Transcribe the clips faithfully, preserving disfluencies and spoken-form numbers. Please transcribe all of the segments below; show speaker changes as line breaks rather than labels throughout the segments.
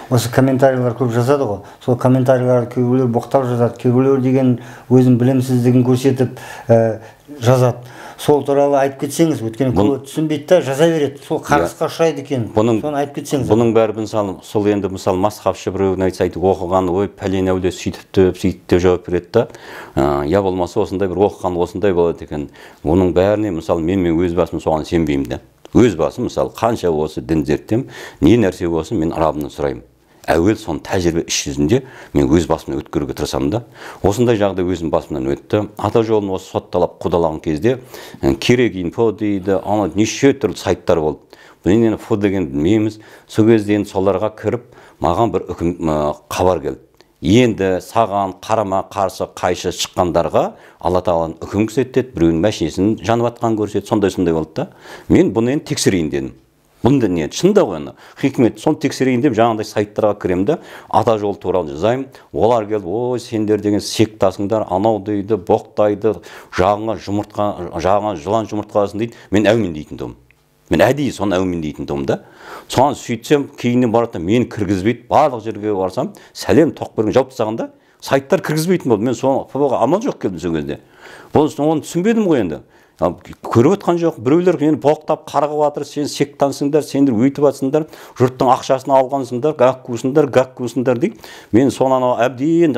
осы комментарийлер көп жазады ғой. Сол комментарийлер кейбіреулер боқтап жазады, кейбіреулер деген өзінің білімсіздігін көрсетіп жазады. Сол туралы айтып кетсеңіз, өйткені көбі түсінбейді да жаза береді. Сол қарғысқа ұшырайды екен. Соны айтып кетсеңіз.
Бұның бәрі мысалы сол енді мысалы масхабшы біреудің айтса айтып оқыған, ой пәлен әулие сөйтіпті, сөйтіп деп жауап береді да. Я болмаса осындай бір оқыған осындай болады екен. Оның бәріне мысалы мен мен өз басым соған сенбеймін да. Өз басым мысалы қанша осы дін зерттем, не нәрсе болсын мен Раббымнан сұраймын. Әуел соны тәжірибе іс жүзінде мен өз басымнан өткеруге тырысамын да. Осындай жағдай өзім басымнан өтті. Ата жолын осы сотталап қудалаған кезде керек инфо дейді, ана неше түрлі сайттар болды. Бұл фо деген білмейміз. Сол кезде соларға кіріп, маған бір үкім хабар келді. Енді саған қарама қарсы қайшы шыққандарға Алла тағаланың үкім көрсетеді, біреудің машинесін жанып жатқанын көрсетеді, сондай сондай болды да. Мен бұны енді тексерейін дедім. Бұнда не? Шында ғой енді. Хикмет, соны тексерейін деп жаңағыдай сайттарға кіремін да, ата жолы туралы жазайын. Олар келіп, ой, сендер деген сектасыңдар, анау дейді, боқтайды, жағыңа жұмыртқа, жағыңа жылан жұмыртқасын дейді. Мен әумин дейтін тұғым. Мен әдейі соны әумин дейтін тұғым да. Соған сөйтсем, кейіннен барады, мен кіргізбейді, барлық жерге барсам, сәлем тоқберген жауап тастағанда, сайттар кіргізбейтін болды. Мен соны амал жоқ келдім сол кезде. Оны түсінбедім ғой енді. Көріп отқан жоқ, біреулер мені боқтап қарғып жатыр, сен сектансыңдар, сендер өйтіп жатсыңдар, жұрттың ақшасын алғансыңдар, гәккусыңдар, гәккусыңдар дейді. Мен соны әбден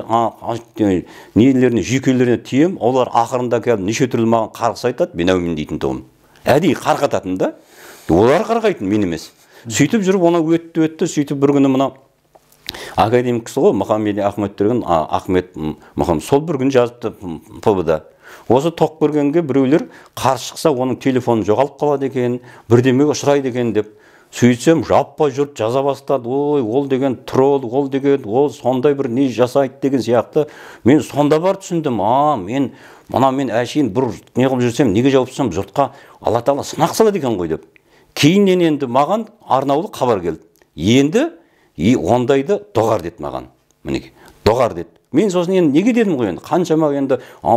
нелеріне, жүйкелеріне тием, олар ақырында келіп неше түрлі маған қарғыс айтады, мен әумин дейтін тұғым. Әдейі қарғататын да, олар қарғайтын, мен емес. Сөйтіп жүріп, оны өтті өтті, сөйтіп бір күні мына академик кісі ғой, Мұхаммед Ахмет деген Ахмет Мұхаммед, сол бір күн жазыпты пб-да. Осы тоқбергенге біреулер қарсы шықса, оның телефоны жоғалып қалады екен, бірдемеге ұшырайды екен деп. Сөйтсем, жаппай жұрт жаза бастады. Ой, ол деген тролл, ол деген, ол сондай бір не жасайды деген сияқты. Мен сонда бар түсіндім. А, мен, мына мен әшейін бір не қылып жүрсем, неге жауап берсем, жұртқа Алла тағала сынақ салады екен ғой деп. Кейіннен енді маған арнаулы хабар келді. Енді и ондайды доғар деді маған. Мінекей, доғар деді. Мен сосын енді неге дедім ғой енді, қаншама енді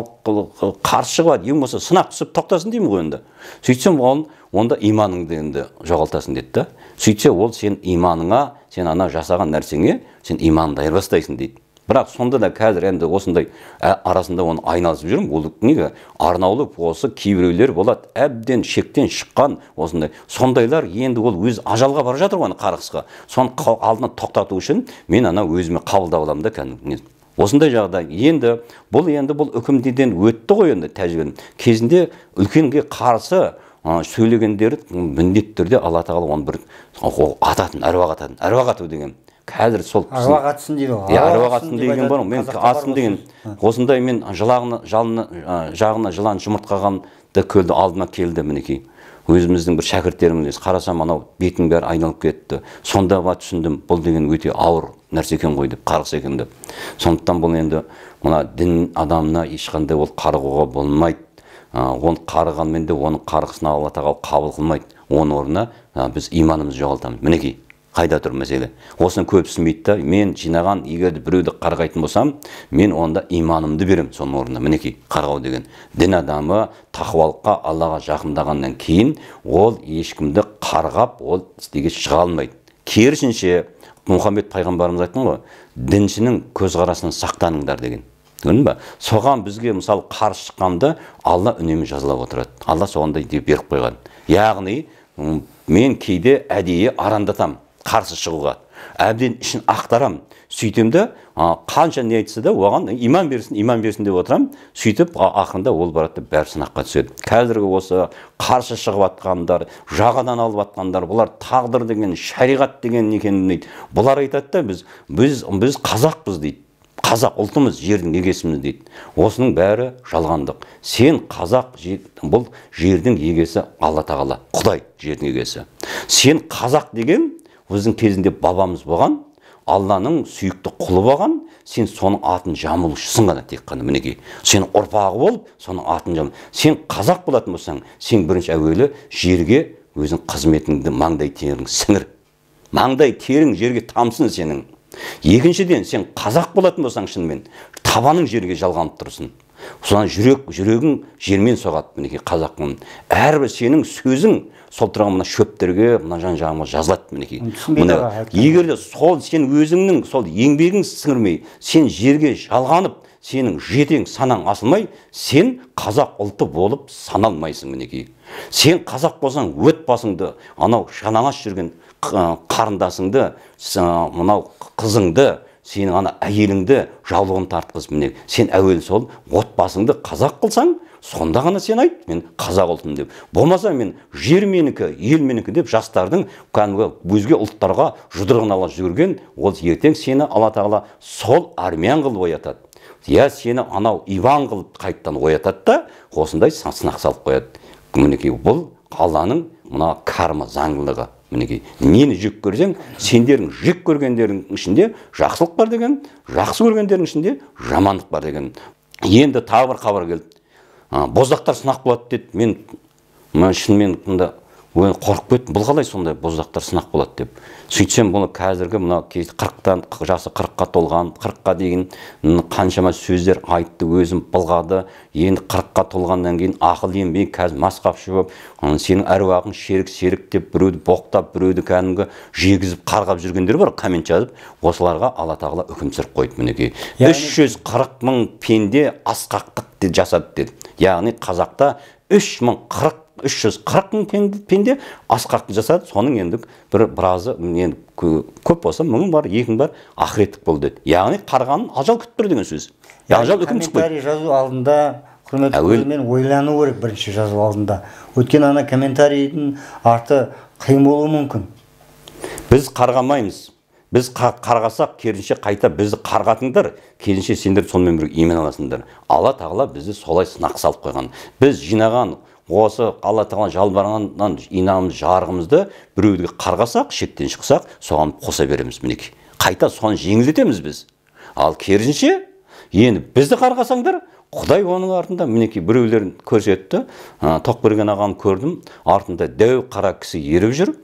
қарсы шығады, ең болса сынақ түсіп тоқтасын деймін ғой енді. Сөйтсем, онда иманыңды енді жоғалтасын деді да. Сөйтсе, ол сен иманыңа, сен ана жасаған нәрсеңе, сен иманыңды айырбастайсың дейді. Бірақ сонда да қазір енді осындай арасында оны айналысып жүрмін. Ол неге арнаулы осы кейбіреулер болады, әбден шектен шыққан осындай. Сондайлар енді ол өз ажалға бара жатыр ғой қарғысқа. Соны алдына тоқтату үшін мен ана өзіме қабылдап аламын да кәдімгі. Осындай жағдай. Енді бұл енді бұл үкімдеден өтті ғой енді тәжірибенің. Кезінде үлкенге қарсы сөйлегендер міндетті түрде Алла тағала оны бір ататын, әруақ ататын. Әруақ ату деген. Қазір сол
әруақ атсын дейді ғой.
Әруақ атсын деген бар ғой. Мен атсын деген осындай мен жағына жылан жұмыртқағанды көлді алдыма келді мінекей. Өзіміздің бір шәкірттеріміз қарасам, анау бетің бәрі айналып кетті. Сонда ба түсіндім, бұл деген өте ауыр нәрсе екен ғой деп, қарғыс екен деп. Сондықтан бұл енді мына дін адамына ешқандай ол қарғуға болмайды. Оны қарғанмен де оның қарғысына Алла тағала қабыл қылмайды. Оның орнына біз иманымызды жоғалтамыз. Мінекей, қайда тұр мәселе. Осыны көп түсінбейді да, мен жинаған егер біреуді қарғайтын болсам, мен онда иманымды берем соның орнына. Мінекей, қарғау деген. Дін адамы тақуалыққа, Аллаға жақындағаннан кейін, ол ешкімді қарғап, ол істеге шыға алмайды. Керісінше, Мұхаммед пайғамбарымыз айтқан ғой, діншінің көзқарасын сақтаныңдар деген. Көрдің ба? Соған бізге мысалы қарсы шыққанда Алла үнемі жазалап отырады. Алла соғандай деп беріп қойған. Яғни, мен кейде әдейі арандатам қарсы шығуға. Әбден ішін ақтарам. Сөйтемді, қанша не айтса да, оған иман берсін, иман берсін деп отырам. Сөйтіп, ақырында ол барады бәрі сынаққа түседі. Қазіргі осы қарсы шығып атқандар, жағадан алып атқандар, бұлар тағдыр деген, шариғат деген екенін дейді. Бұлар айтады да, біз, біз, біз қазақпыз дейді. Қазақ ұлтымыз жердің егесіміз дейді. Осының бәрі жалғандық. Сен қазақ, бұл жердің егесі Алла тағала, Құдай жердің егесі. Сен қазақ деген, өзің кезінде бабамыз болған, Алланың сүйікті құлы болған, сен соның атын жамылушысың ғана тек қана мінекей. Сен ұрпағы болып, соның атын жамыл. Сен қазақ болатын болсаң, сен бірінші әуелі жерге өзің қызметіңді маңдай терің сіңір. Маңдай терің жерге тамсын сенің. Екіншіден, сен қазақ болатын болсаң шынымен, табаның жерге жалғанып тұрсын. содан жүрек жүрегің жермен соғады мінекей қазақтың. Әрбір сенің сөзің сол тұрған мына шөптерге, мына жан жағыма жазылады мінекей. Егер де сол сен өзіңнің сол еңбегің сіңірмей, сен жерге жалғанып, сенің жетең санаң асылмай, сен қазақ ұлты болып саналмайсың мінекей. Сен қазақ болсаң, өт басыңды, анау жалаңаш жүрген қарындасыңды, мынау қызыңды, сенің ана әйеліңді жаулығын тартқыз міне. Сен әуелі сол отбасыңды қазақ қылсаң, сонда ғана сен айт, мен қазақ ұлтым деп. Болмаса мен жер менікі, ел менікі деп жастардың кәдімгі өзге ұлттарға жұдырығын ала жүрген, ол ертең сені Алла тағала сол армян қылып оятады. Я сені анау Иван қылып қайттан оятады да, осындай сынақ салып қояды. Мінекей бұл Алланың мына карма заңдылығы. Мінекей, нені жек көрсең, сендердің жек көргендердің ішінде жақсылық бар деген, жақсы көргендердің ішінде жамандық бар деген. Енді тағы бір хабар келді. Боздақтар сынақ болады деді. Мен шынымен қорқып кеттім. Бұл қалай сондай боздақтар сынақ болады деп. Сөйтсем бұны қазіргі мына қырықтан жасы қырыққа толған, қырыққа дейін қаншама сөздер айтты, өзім былғады. Енді қырыққа толғаннан кейін ақыл еңбек қазір масқапшы болып, сенің әруағың шерік серік деп біреуді боқтап, біреуді кәдімгі жегізіп, қарғап жүргендер бар, коммент жазып, осыларға Алла тағала үкім түсіріп қойды мінекей. үш жүз қырық мың пенде асқақтық жасады деді. Яғни қазақта үш жүз қырық мың пенде асқақтық жасады. Соның енді бір біразы енді көп болса мыңың бар, екің бар, ақыреттік болды деді. Яғни қарғанын ажал күтіп тұр деген сөз. Ажал үкім түсіп қойды.
Комментарий жазу алдында құрметті көрермен ойлану керек бірінші жазу алдында. Өткен ана комментарийдің арты қиын болуы мүмкін.
Біз қарғамаймыз. Біз қарғасақ, керісінше қайта бізді қарғатыңдар, керісінше сендер сонымен бір имен аласыңдар. Алла тағала бізді солай сынақ салып қойған. Біз жинаған осы Алла тағала жалбарғаннан инамыз жарығымызды біреуді қарғасақ, шектен шықсақ, соған қоса береміз мінекей. Қайта соны жеңілдетеміз біз. Ал керісінше, енді бізді қарғасаңдар, Құдай оның артында мінекей біреулерін көрсетті. Тоқберген ағаны көрдім, артында дәу қара кісі еріп жүр.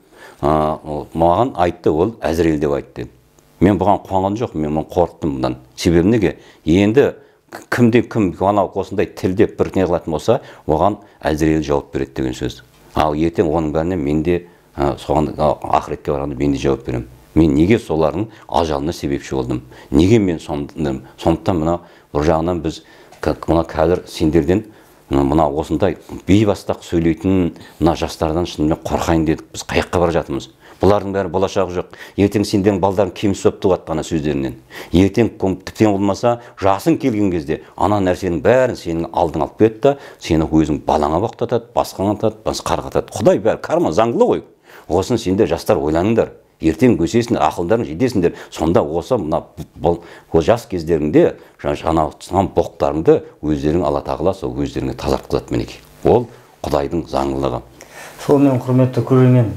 Маған айтты, ол Әзірел деп айтты. Мен бұған қуанған жоқ, мен қорықтым бұдан. Себебі неге? Енді кімде кім осындай тілде бір не қылатын болса, оған Әзірел жауап береді деген сөз. Ал ертең оның бәріне мен де соған ақыретке барғанда мен де жауап беремін. Мен неге солардың ажалына себепші болдым? Неге мен сондықтан мына бір жағынан біз мына қазір сендерден мына осындай бейбастақ сөйлейтін мына жастардан шынымен қорқайын дедік. Біз қаяққа бара жатырмыз? Бұлардың бәрі болашағы жоқ. Ертең сендердің балдарың кемсіп туғатқаны сөздерінен. Ертең тіптен болмаса жасың келген кезде ана нәрсенің бәрін сенің алдың алып кетті да, сені өзің балаңа боқтатады, басқаңа атады, бас қарғатады. Құдай бәрі карма заңдылы ғой. Осын сендер жастар ойланыңдар. Ертең өсесіңдер, ақылдарың жетесіңдер. Сонда осы мына жас кездеріңде жаңа боқтарыңды өздерің Алла тағала сол өздеріңе тазартқызады мінекей. Ол Құдайдың заңдылығы.
Сонымен құрметті көрермен,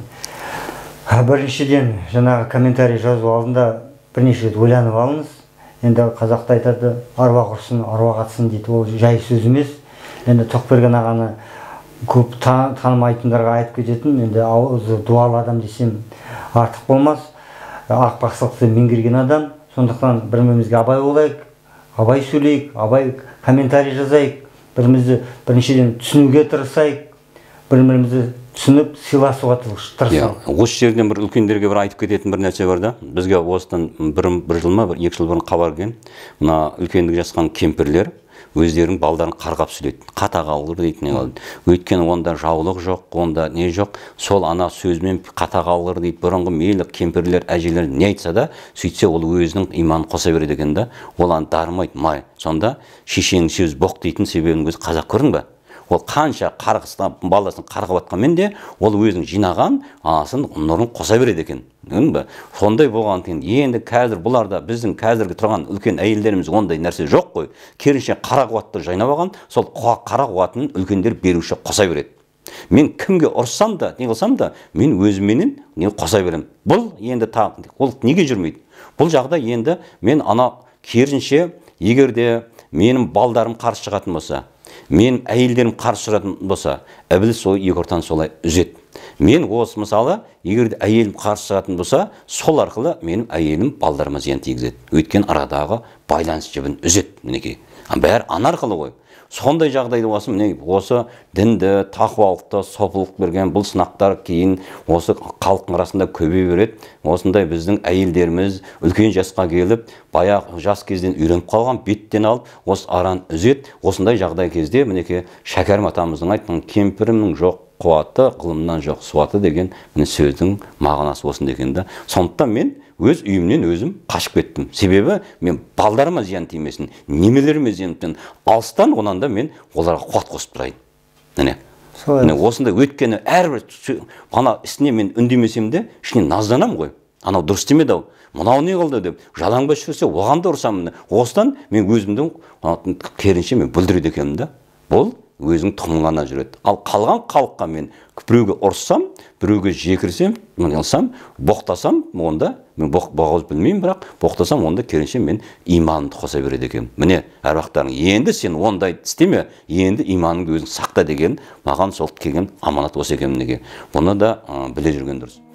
біріншіден жаңағы комментарий жазу алдында бірнеше рет ойланып алыңыз. Енді қазақта айтады, аруақ ұрсын, аруақ атсын дейді. Ол жай сөз емес. Енді Тоқберген ағаны көп танымайтындарға айтып кететін, енді ауызы дуалы адам десем артық болмас. Ақпақсылықты меңгерген адам. Сондықтан бірімізге абай болайық, абай сөйлейік, абай комментарий жазайық. Бірімізді біріншіден түсінуге тырысайық, бір-бірімізді түсініп сыйласуға тырысайық.
Осы жерден бір үлкендерге бір айтып кететін бір нәрсе бар да. Бізге осыдан бір жыл ма, екі жыл бұрын хабар келген. Мына үлкендік жасқан кемпірлер өздерінің балдарын қарғап сөйлейді. Қата қалғыр дейтін қалды. Өйткені онда жаулық жоқ, онда не жоқ. Сол ана сөзмен қата қалғыр дейді. Бұрынғы мейлі кемпірлер, әжелер не айтса да, сөйтсе ол өзінің иманын қоса береді екен да. Ол аны дарымайды, май. Сонда шешенің сөз боқ дейтін себебінің өзі қазақ көрдің ба? Ол қанша қарғыстан баласын қарғап атқанмен де, ол өзінің жинаған анасын нұрын қоса береді екен. Сондай болған кейін, енді қазір бұларда біздің қазіргі тұрған үлкен әйелдеріміз ондай нәрсе жоқ қой. Керісінше қара қуатты жайнап алған, сол қара қуатын үлкендер беруші қоса береді. Мен кімге ұрсам да, не қылсам да, мен өзіменен не қоса беремін. Бұл енді ол неге жүрмейді? Бұл жағда енді мен ана керісінше, егер де менің балдарым қарсы шығатын болса, мен әйелдерім қарсы шығатын болса, Ібліс сол екі ортаны солай үзеді. Мен осы мысалы, егер де әйелім қарсы шығатын болса, сол арқылы менің әйелім балдарыма зиян тигізеді. Өйткені арадағы байланыс жібін үзеді мінекей. Бәрі ана арқылы ғой. сондай жағдайда осы міне осы дінді, тақуалықты, сопылық берген бұл сынақтар кейін осы халықтың арасында көбейе береді. Осындай біздің әйелдеріміз үлкен жасқа келіп, баяғы жас кезден үйреніп қалған, беттен алып, осы аран үзет. Осындай жағдай кезде мінеке Шәкәрім атамыздың айтқан кемпірімнің жоқ қуаты, ғылымнан жоқ суаты деген міне сөздің мағынасы осындай екен да. Сондықтан мен өз үйімнен өзім қашып кеттім. Себебі мен балдарыма зиян тимесін, немелеріме зиян тимесін, алыстан онан да мен оларға қуат қосып тұрайын. Міне. Міне осындай өткені әрбір ана ісіне мен үндемесем де, ішіне назданам ғой. Анау дұрыс демеді ау. Мынау не қылды деп жалаңбас жүрсе, оған да ұрсамын. Осыдан мен өзімдің керінше мен бүлдіреді екенмін да. Бұл өзің тұмғана жүреді. Ал қалған халыққа мен біреуге ұрсам, біреуге жекірсем, алсам, боқтасам, онда мен боғауыз білмеймін, бірақ боқтасам, онда керінше мен иманымды қоса береді екенмін. Міне, әруақтарың, енді сен ондай істеме, енді иманыңды өзің сақта деген, маған сол келген аманат осы екенмін неге. Бұны да біле жүрген дұрыс.